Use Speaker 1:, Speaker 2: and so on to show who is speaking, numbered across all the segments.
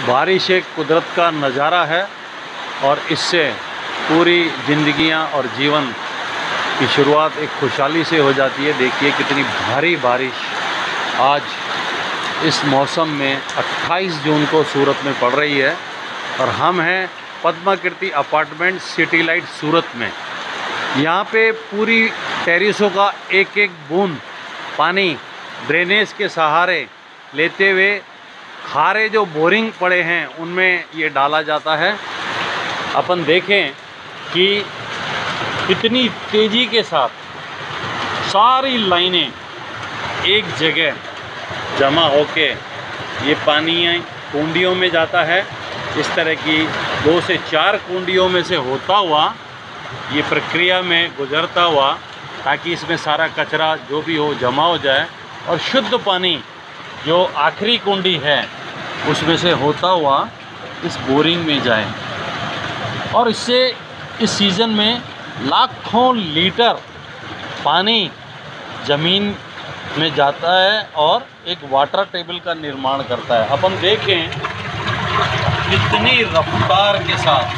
Speaker 1: बारिश एक कुदरत का नज़ारा है और इससे पूरी ज़िंदगियां और जीवन की शुरुआत एक खुशहाली से हो जाती है। देखिए कितनी भारी बारिश आज इस मौसम में 28 जून को सूरत में पड़ रही है और हम हैं Padma Kirti apartment city light Surat में। यहाँ पे पूरी टेरिसों का एक एक बूंद पानी ड्रेनेज के सहारे लेते हुए खारे जो बोरिंग पड़े हैं उनमें ये डाला जाता है। अपन देखें कि कितनी तेज़ी के साथ सारी लाइनें एक जगह जमा होके ये पानी कुंडियों में जाता है। इस तरह की 2 से 4 कुंडियों में से होता हुआ ये प्रक्रिया में गुजरता हुआ ताकि इसमें सारा कचरा जो भी हो जमा हो जाए और शुद्ध पानी जो आखिरी कुंडी है उसमें से होता हुआ इस बोरिंग में जाए। और इससे इस सीज़न में लाखों लीटर पानी ज़मीन में जाता है और एक वाटर टेबल का निर्माण करता है। अपन देखें कितनी रफ्तार के साथ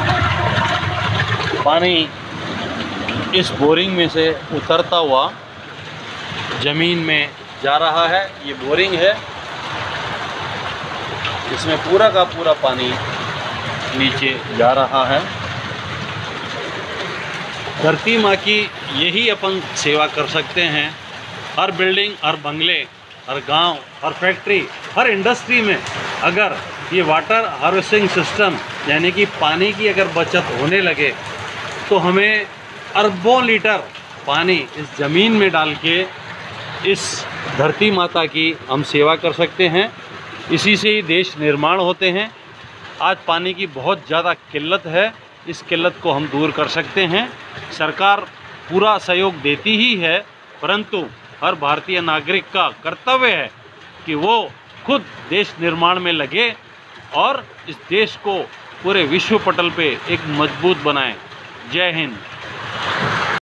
Speaker 1: पानी इस बोरिंग में से उतरता हुआ ज़मीन में जा रहा है। ये बोरिंग है, इसमें पूरा का पूरा पानी नीचे जा रहा है। धरती माँ की यही अपन सेवा कर सकते हैं। हर बिल्डिंग, हर बंगले, हर गांव, हर फैक्ट्री, हर इंडस्ट्री में अगर ये वाटर हार्वेस्टिंग सिस्टम यानी कि पानी की अगर बचत होने लगे तो हमें अरबों लीटर पानी इस ज़मीन में डाल के इस धरती माता की हम सेवा कर सकते हैं। इसी से ही देश निर्माण होते हैं। आज पानी की बहुत ज़्यादा किल्लत है, इस किल्लत को हम दूर कर सकते हैं। सरकार पूरा सहयोग देती ही है, परंतु हर भारतीय नागरिक का कर्तव्य है कि वो खुद देश निर्माण में लगे और इस देश को पूरे विश्व पटल पे एक मजबूत बनाएं। जय हिंद।